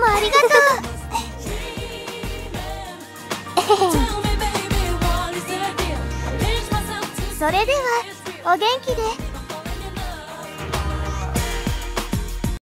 もありがとう。それではお元気で。